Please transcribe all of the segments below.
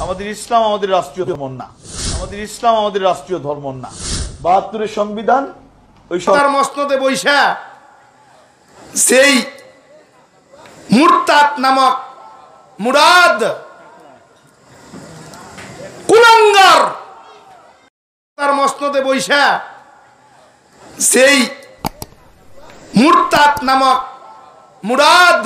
আমাদের ইসলাম আমাদের রাষ্ট্রীয় ধর্ম না, আমাদের ইসলাম আমাদের রাষ্ট্রীয় ধর্ম না। ৭২-এর সংবিধান ওই সরকার মসনদে বৈশা সেই মুরতাদ নামক মুরাদ কুলাঙ্গার তার মসনদে বৈশা সেই মুরতাদ নামক মুরাদ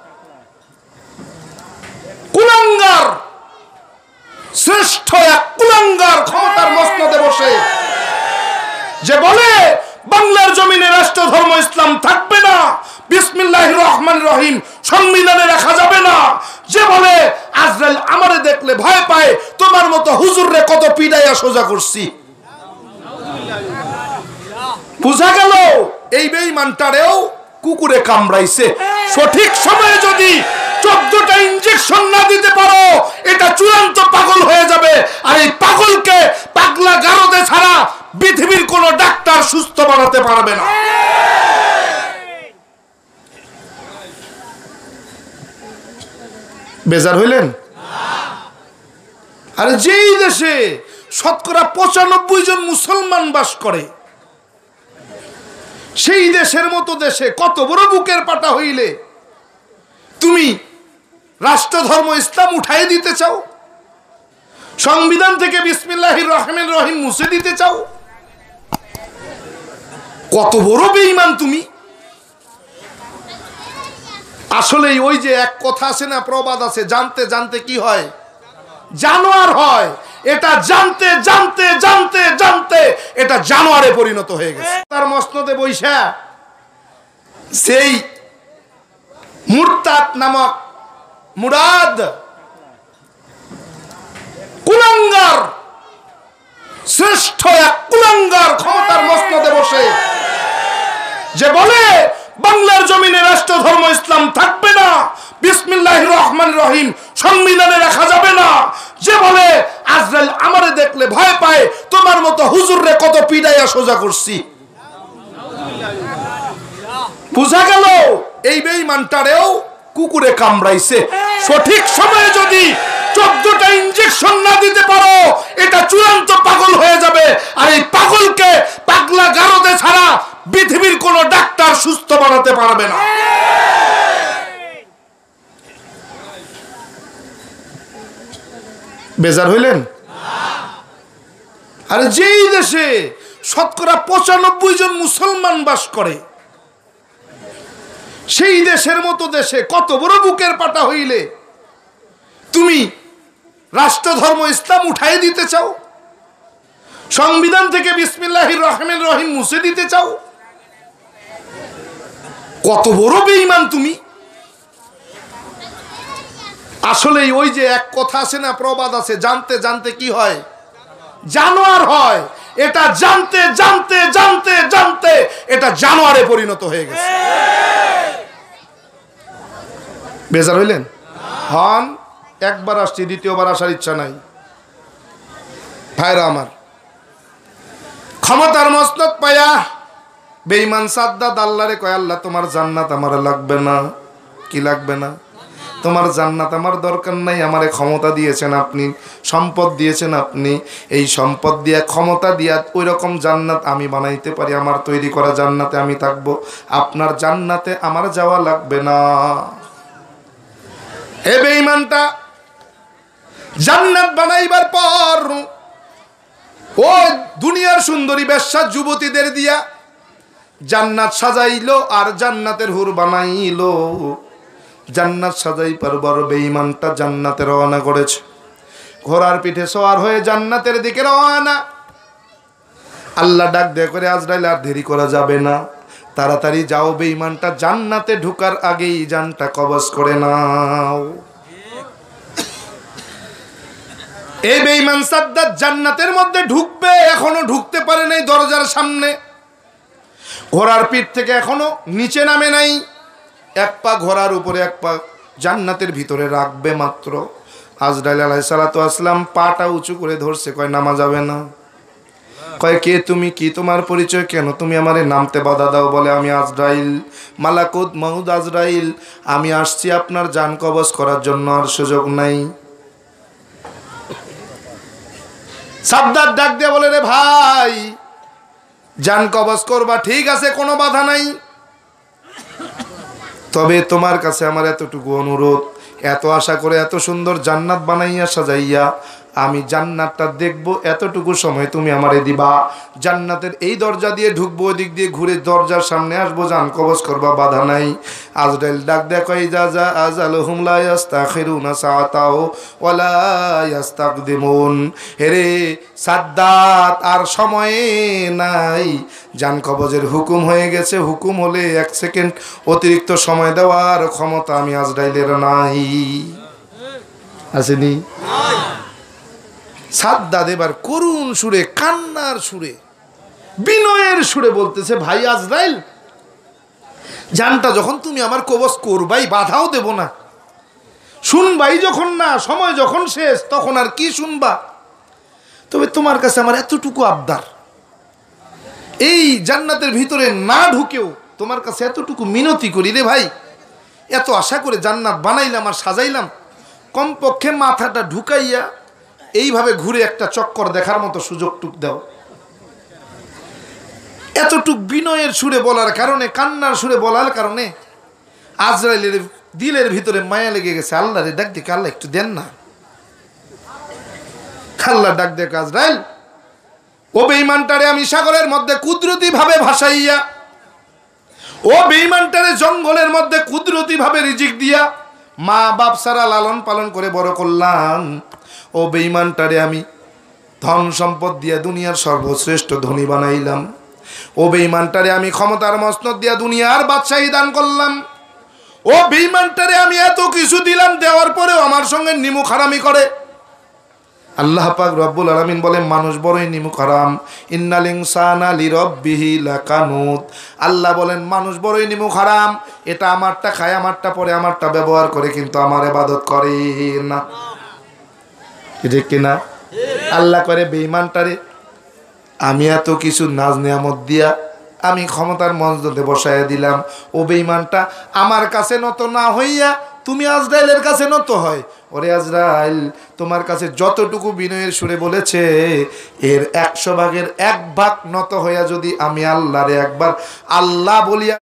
কুলাঙ্গার শ্রেষ্ঠ এক কুলাঙ্গার ক্ষমতার মসনদে বসে যে বলে বাংলার জমিনে রাষ্ট্র ধর্ম ইসলাম থাকবে না, বিসমিল্লাহির রহমানির রহিম সংবিধানে রাখা যাবে না, যে বলে আজরাইল আমারে দেখলে ভয় পায়, তোমার মতো হুজুররে কত পিডাইয়া সোজা করছি। বুঝা গেল এই বেঈমানটারেও কুকুরে কামড়াইছে। সঠিক সময়ে যদি 14টা ইনজেকশন না দিতে পারো, এটা চূড়ান্ত পাগল হয়ে যাবে। আর এই পাগলকে পাগলা গারদে ছাড়া পৃথিবীর কোন ডাক্তার সুস্থ বানাতে পারবে না। বেজার হইলেন? আরে যেই দেশে শতকরা 95 জন মুসলমান বাস করে, সেই দেশের মতো দেশে কত বড় বুকের পাটা হইলে তুমি রাষ্ট্র ধর্ম ইসলাম উঠাই দিতে চাও, সংবিধান থেকে বিসমিল্লাহির রহমানির রহিম মুছে দিতে চাও? কত বড় বেঈমান তুমি। আসলে ওই যে এক কথা আছে না, প্রবাদ আছে, জানতে জানতে কি হয় জানোয়ার হয়। এটা জানতে জানতে জানতে জানতে এটা জানোয়ারে পরিণত হয়ে গেছে। তার মসনদে বৈশা সেই মুরতাদ নামক মুরাদ কুলাঙ্গার শ্রেষ্ঠ এক কুলাঙ্গার ক্ষমতার মসনদে বসে যে বলে বাংলার জমিনে রাষ্ট্র ধর্ম ইসলাম থাকবে না, বিসমিল্লাহির রহমানির রহিম সংবিধানে রাখা যাবে না, যে বলে আজরাইল আমারে দেখলে ভয় পায়, তোমার মতো হুজুররে কত পিডাইয়া সোজা করছি। বুঝা গেল এই বেঈমানটারেও কুকুরে কামড়াইছে। সঠিক সময়ে যদি 14টা ইনজেকশন না দিতে পারো, এটা চূড়ান্ত পাগল হয়ে যাবে। আর এই পাগলকে পাগলা গারদে ছাড়া পৃথিবীর কোন ডাক্তার সুস্থ বানাতে পারবে না। বেজার হইলেন? আর যেই দেশে শতকরা 95 জন মুসলমান বাস করে, সেই দেশের মতো দেশে কত বড় বুকের পাটা হইলে তুমি রাষ্ট্র ধর্ম ইসলাম উঠাই দিতে চাও, সংবিধান থেকে বিসমিল্লাহির রহমানির রহিম মুছে দিতে চাও? কত বড় বেঈমান তুমি। আসলে ওই যে এক কথা আছে না, প্রবাদ আছে, জানতে জানতে কি হয় জানোয়ার হয়। এটা জানতে জানতে জানতে জানতে এটা জানোয়ারে পরিণত হয়ে গেছে। বেজার হইলেন? হন একবার আসছি, দ্বিতীয়বার আসার ইচ্ছা নাই। ভাইরা আমার, ক্ষমতার মসনদ পায়া বেঈমান সাদ্দাত আল্লাহরে কয়, আল্লাহ তোমার জান্নাত আমার লাগবে না। কি লাগবে না? তোমার জান্নাত আমার দরকার নাই, আমারে ক্ষমতা দিয়েছেন আপনি, সম্পদ দিয়েছেন আপনি, এই সম্পদ দিয়া ক্ষমতা দিয়া ওই রকম জান্নাত আমি বানাইতে পারি, আমার তৈরি করা জান্নাতে আমি থাকবো, আপনার জান্নাতে আমার যাওয়া লাগবে না। হে বেঈমানটা জান্নাত বানাইবার পর ও দুনিয়ার সুন্দরী বেশ্যা যুবতীদের দিয়া জান্নাত সাজাইলো আর জান্নাতের হুর বানাইলো। জান্নাত সাজাই পারবার বেঈমানটা জান্নাতে রওনা করেছে, ঘোড়ার পিঠে সওয়ার হয়ে জান্নাতের দিকে রওনা। আল্লাহ ডাক দেয়া করে, আজরাইল আর দেরি করা যাবে না, তাড়াতাড়ি যাও, বেঈমানটা জান্নাতে ঢোকার আগেই জানটা কবজ করে নাও। এই বেঈমান সাদ্দাত জান্নাতের মধ্যে ঢুকবে, এখনো ঢুকতে পারে নাই। দরজার সামনে ঘোড়ার পিঠ থেকে এখনো নিচে নামে নাই, এক পা ঘোড়ার উপরে এক পা জান্নাতের ভিতরে রাখবে মাত্র। আজরাইল আলাইহিস সালাতু আসসালাম পাটা উঁচু করে ধরছে, কয় নামা যাবে না। কয় কে তুমি, কি তোমার পরিচয়, কেন তুমি আমারে নামতে বাধা দাও? বলে আমি আজরাইল, মালাকুত মউত আজরাইল, আমি আসছি আপনার জান কবজ করার জন্য, আর সুযোগ নাই। সাদ্দাত ডাক দিয়ে বলে, রে ভাই, জান কবজ করবা, ঠিক আছে, কোনো বাধা নাই, তবে তোমার কাছে আমার এতটুকু অনুরোধ, এত আশা করে এত সুন্দর জান্নাত বানাইয়া সাজাইয়া আমি জান্নাতটা দেখবো, এতটুকু সময় তুমি আমারে দিবা। জান্নাতের এই দরজা দিয়ে ঢুকবো, ওই দিক দিয়ে ঘুরে দরজার সামনে আসবো, জান কবজ করবা, বাধা নাই। আজরাইল ডাক দেখো, ইজাজা আজালহুম লা ইস্তাখিরুনা সাআতাও ওয়ালা ইস্তাকদিমুন। হেরে সাদ্দাত, আর সময় নাই, জান কবজের হুকুম হয়ে গেছে, হুকুম হলে 1 সেকেন্ড অতিরিক্ত সময় দেওয়ার ক্ষমতা আমি আজরাইলের নাই। আসেনি? সাদ্দাত এবার করুণ সুরে, কান্নার সুরে, বিনয়ের সুরে বলতেছে, ভাই আজরাইল, জানটা যখন তুমি আমার কবজ করবাই, বাধাও দেব না, শুনবাই যখন না, সময় যখন শেষ, তখন আর কি শুনবা? তবে তোমার কাছে আমার এতটুকু আবদার, এই জান্নাতের ভিতরে না ঢুকেও তোমার কাছে এতটুকু মিনতি করি রে ভাই, এত আশা করে জান্নাত বানাইলাম আর সাজাইলাম, কমপক্ষে মাথাটা ঢুকাইয়া এইভাবে ঘুরে একটা চক্কর দেখার মতো সুযোগটুক দাও। এতটুক বিনয়ের সুরে বলার কারণে, কান্নার সুরে বলার কারণে আজরাইলের দিলের ভিতরে মায়া লেগে গেছে। আল্লাহ রে ডাক দেখে, আল্লাহ একটু দেন না। আল্লাহ ডাক দেখে, আজরাইল, ও বেঈমানটারে আমি সাগরের মধ্যে কুদরতি ভাবে ভাসাইয়া, ও বেঈমানটারে জঙ্গলের মধ্যে কুদরতি ভাবে রিজিক দিয়া মা বাপ সারা লালন পালন করে বড় করলাম, ও বেঈমানটারে আমি ধন সম্পদ দিয়া দুনিয়ার সর্বশ্রেষ্ঠ ধনী বানাইলাম, ও বেঈমানটারে আমি ক্ষমতার মসনদ দিয়া দুনিয়ার বাদশাহী দান করলাম, ও বেঈমানটারে আমি এত কিছু দিলাম, দেওয়ার পরেও আমার সঙ্গে নিমুখ হারামি করে। আল্লাহ পাক রব্বুল আলামিন বলেন, মানুষ বড়ই নিমুখ হারাম, ইন্নাল ইনসানা লিরাব্বিহি লাকানুত। আল্লাহ বলেন, মানুষ বড়ই নিমুখ হারাম, এটা আমারটা খায়, আমারটা পরে, আমারটা ব্যবহার করে, কিন্তু আমার ইবাদত করে না। ঠিক কিনা? আল্লাহ করে, বেঈমানটারে আমি এত কিছু নাজ নিয়ামত দিয়া আমি ক্ষমতার মসনদে বসাইয়া দিলাম, ও বেঈমানটা আমার কাছে নত না হইয়া তুমি আজরাইলের কাছে নত হয়। ওরে আজরাইল, তোমার কাছে যতটুকু বিনয়ের সুরে বলেছে, এর 100 ভাগের 1 ভাগ নত হইয়া যদি আমি আল্লাহরে একবার আল্লাহ বলিয়া